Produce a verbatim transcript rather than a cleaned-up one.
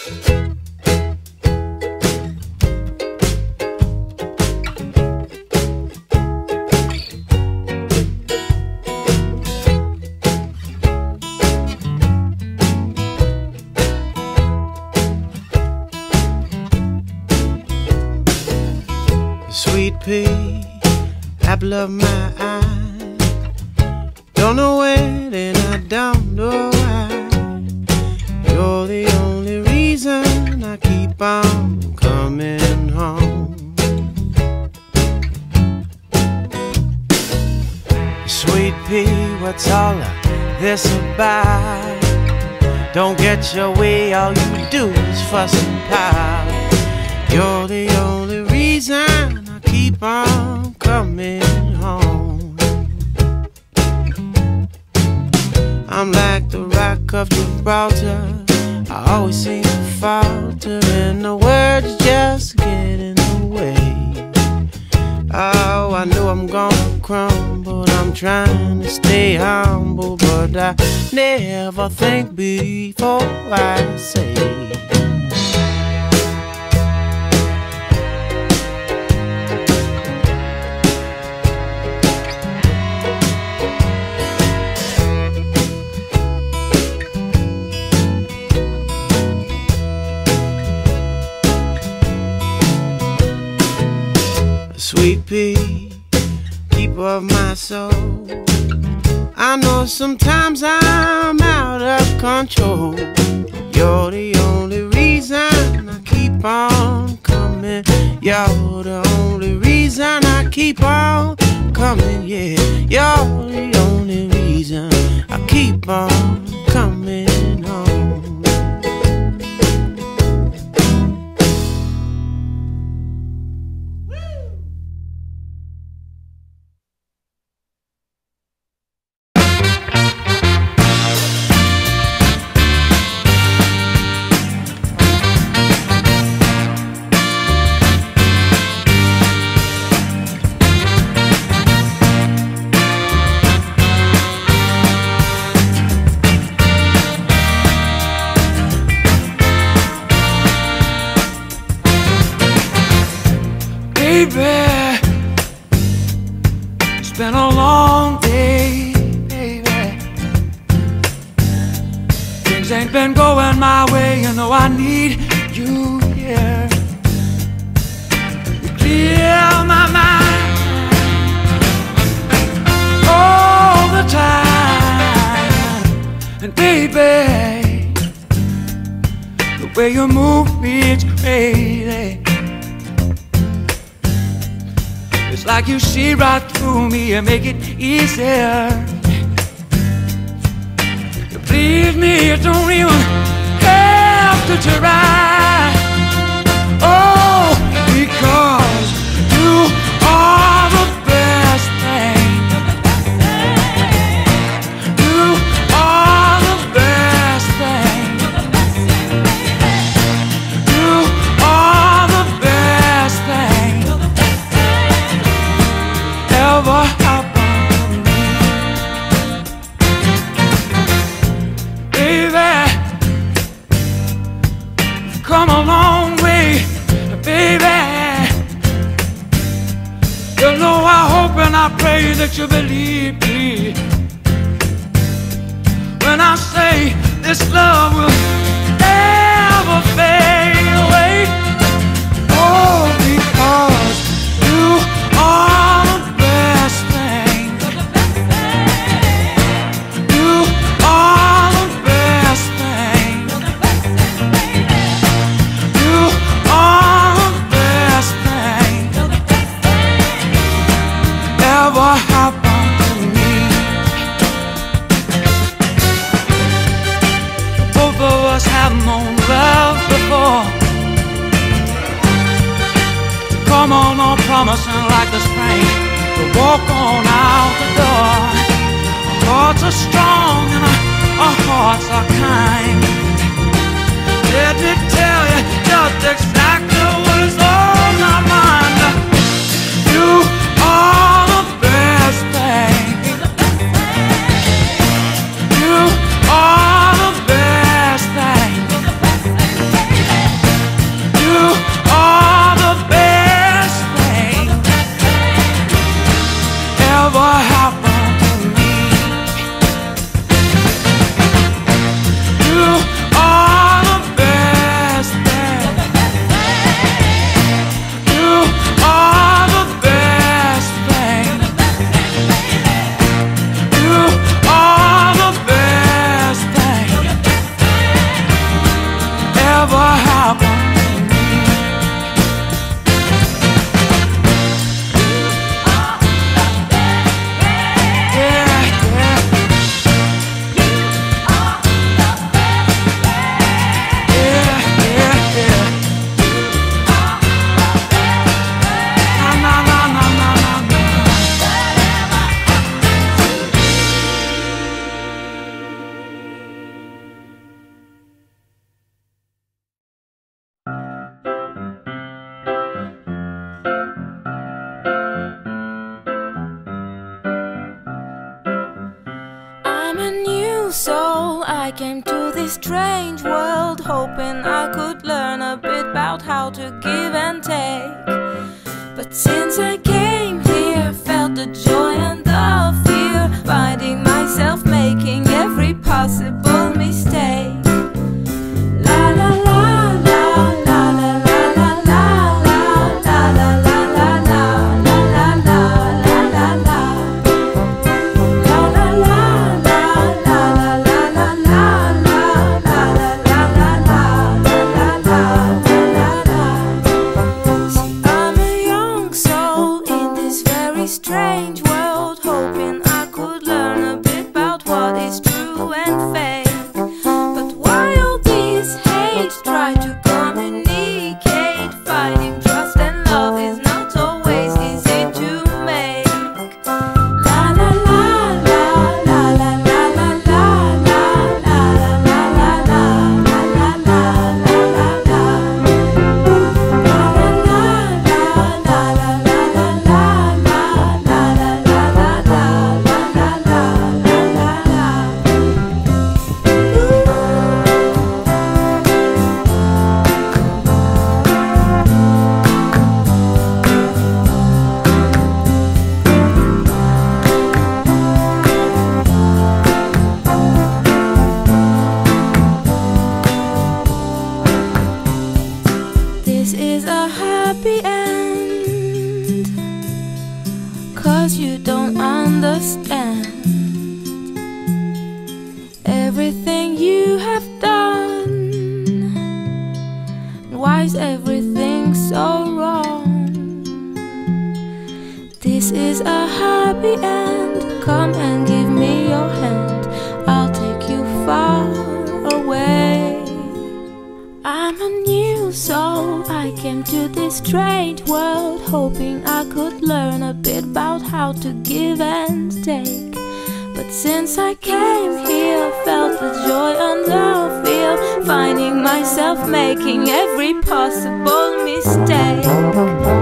Sweet pea, apple of my eye. Don't know when and I don't know why. You're the only reason I keep on coming home. Sweet pea, what's all of this about? Don't get your way, all you do is fuss and pout. You're the only reason I keep on coming home. I'm like the rock of Gibraltar, I always seem to falter, and the words just get in the way. Oh, I know I'm gonna crumble, I'm trying to stay humble, but I never think before I say. Sweet pea, keeper of my soul, I know sometimes I'm out of control. You're the only reason I keep on coming. You're the only reason I keep on coming, yeah. You're the only reason I keep on coming home. Baby, it's been a long day, baby. Things ain't been going my way, you know I need you here. You clear my mind all the time. And baby, the way you move me, it's crazy. It's like you see right through me and make it easier. You please me, you don't even have to try. Oh, because you are the best thing. You are the best thing. You are the best thing ever happened to me. Baby, come a long way, baby. You know I hope and I pray that you believe me when I say this love will never fade away. Oh, because you are the best thing. You are the best thing. You are the best thing ever happened to me. Both of us have known love before. Come on, on promising like the spring to walk on out the door. Our hearts are strong and our, our hearts are kind. Let me tell you just exactly what is on my mind. You are the best thing. You are the best thing. whatever happened to me. Yeah, yeah. Yeah, yeah, yeah. Na, na, na, na, na, na. I'm a new soul, I came to this strange world hoping I could learn a bit about how to give and take. But since I came here, felt the joy and the fear, finding myself making every possible mistake. La la la la la la la la la la la la la la la la la la la. Strange world, hoping I could learn a bit about what is true and fake. But why all this hate? Try to communicate. Finding trust and love is not always easy to make. La la la la la la la la la la la la la la la la. This is a happy end, 'cause you don't understand everything you have done. Why is everything so wrong? This is a happy end. Come and give me your hand, I'll take you far away. I'm a new soul, I came to this strange world hoping I could learn a bit about how to give and take. But since I came here, felt the joy and the fear, finding myself making every possible mistake.